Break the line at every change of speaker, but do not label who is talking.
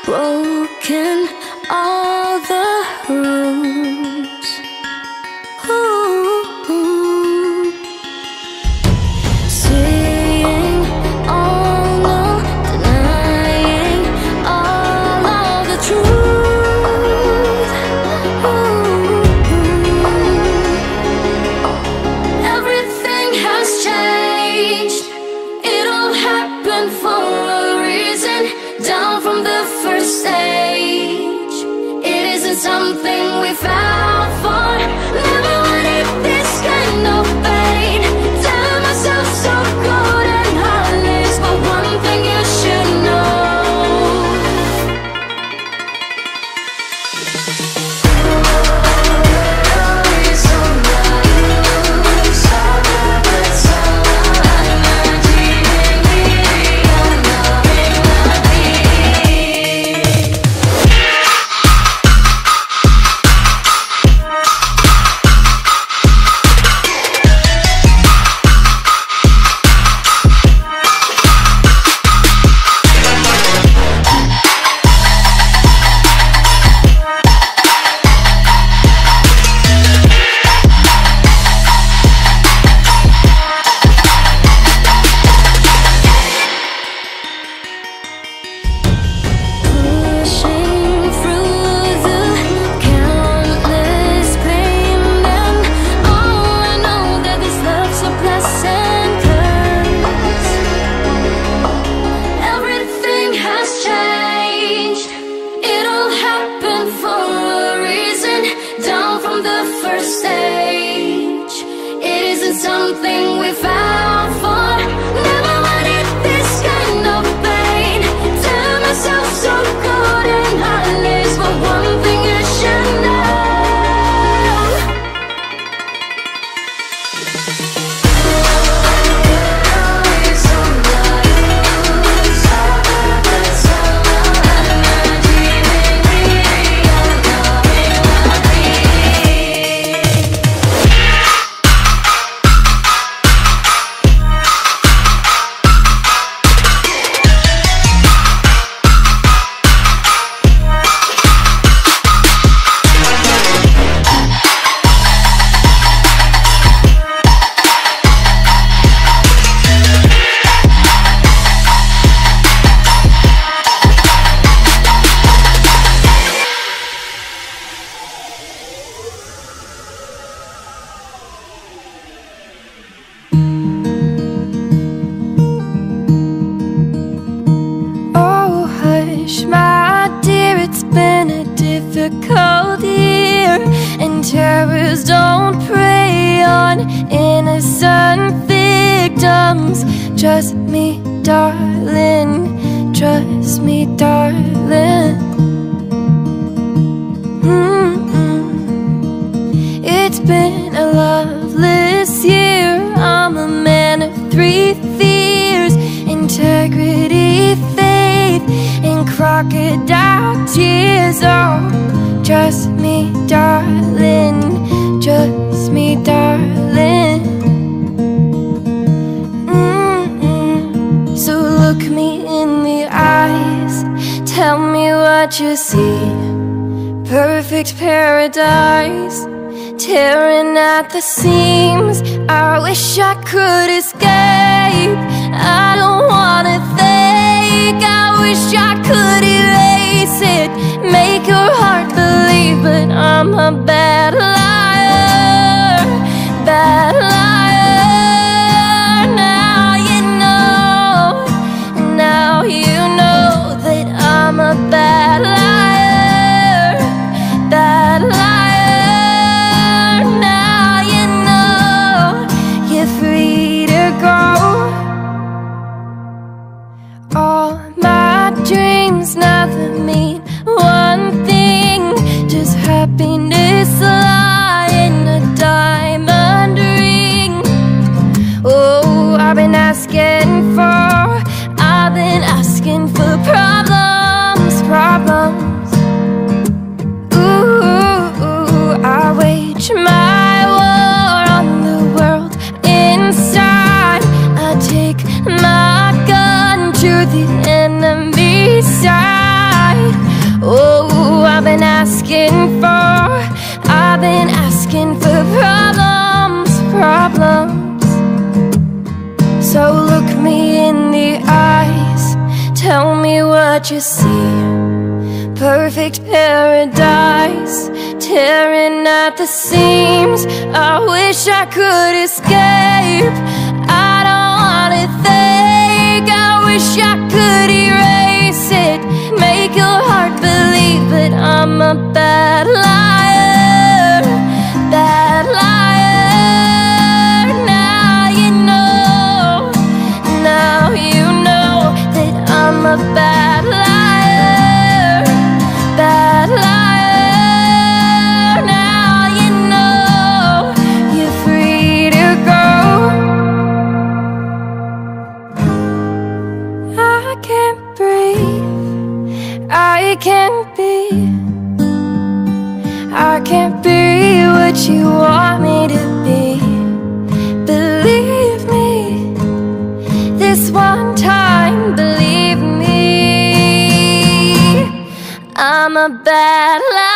broken all the rules. Ooh. Saying all no, denying all of the truth. Ooh. Everything has changed. It all happened for a reason. Down from the first stage, it isn't something we found for. Never wanted this kind of pain. Telling myself so good and heartless, but one thing you should know. Something we found for. Never wanted this kind of pain. Tell myself so good and heartless, but one thing you should know. Difficult year, and terrorists don't prey on innocent victims. Trust me, darling. Trust me, darling. It's been a loveless year. I'm a man of three fears: integrity, faith, and crocodile tears. Oh, trust me, darling. Trust me, darling. So look me in the eyes. Tell me what you see. Perfect paradise, tearing at the seams. I wish I could escape. I don't wanna think. I wish I could erase it, make your heart believe, but I'm a bad liar, bad liar. Now you know, now you know that I'm a bad liar, bad liar. Now you know you're free to go. All my dreams never mean one thing, just happiness, love. asking for problems, problems. So look me in the eyes, tell me what you see. Perfect paradise, tearing at the seams. I wish I could escape, I don't wanna think. I wish I could erase it, make your heart believe, but I'm a bad liar, bad liar. Now you know, now you know that I'm a bad liar, bad liar. Now you know you're free to go. I can't breathe, I can't be, I can't be what you want me to be. Believe me, this one time, believe me, I'm a bad liar.